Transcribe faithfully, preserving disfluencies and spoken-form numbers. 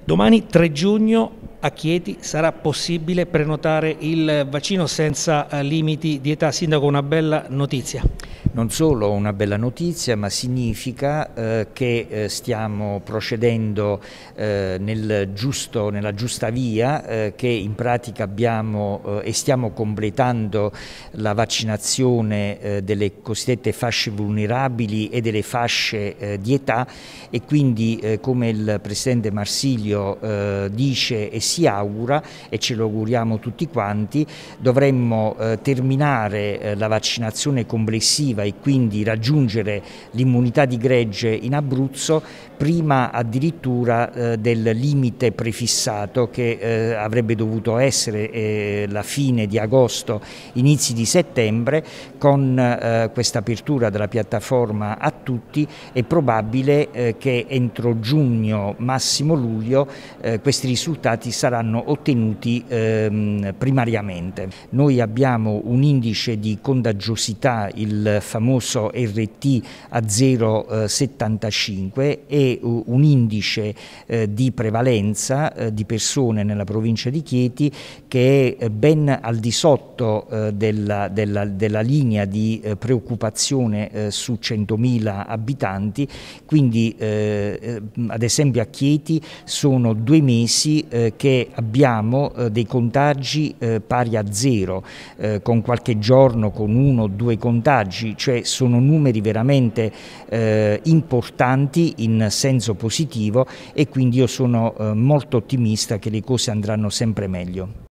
Domani tre giugno a Chieti sarà possibile prenotare il vaccino senza limiti di età. Sindaco, una bella notizia. Non solo una bella notizia, ma significa eh, che eh, stiamo procedendo eh, nel giusto, nella giusta via, eh, che in pratica abbiamo eh, e stiamo completando la vaccinazione eh, delle cosiddette fasce vulnerabili e delle fasce eh, di età, e quindi eh, come il Presidente Marsilio eh, dice e si augura, e ce lo auguriamo tutti quanti, dovremmo eh, terminare eh, la vaccinazione complessiva e quindi raggiungere l'immunità di gregge in Abruzzo prima addirittura eh, del limite prefissato che eh, avrebbe dovuto essere eh, la fine di agosto, inizi di settembre. Con eh, questa apertura della piattaforma a tutti è probabile eh, che entro giugno, massimo luglio, eh, questi risultati saranno ottenuti ehm, primariamente. Noi abbiamo un indice di contagiosità, il famoso R T a zero virgola settantacinque, e un indice eh, di prevalenza eh, di persone nella provincia di Chieti che è ben al di sotto eh, della, della, della linea di eh, preoccupazione eh, su centomila abitanti. Quindi eh, ad esempio a Chieti sono due mesi eh, che abbiamo eh, dei contagi eh, pari a zero, eh, con qualche giorno con uno o due contagi, cioè sono numeri veramente eh, importanti in senso positivo, e quindi io sono eh, molto ottimista che le cose andranno sempre meglio.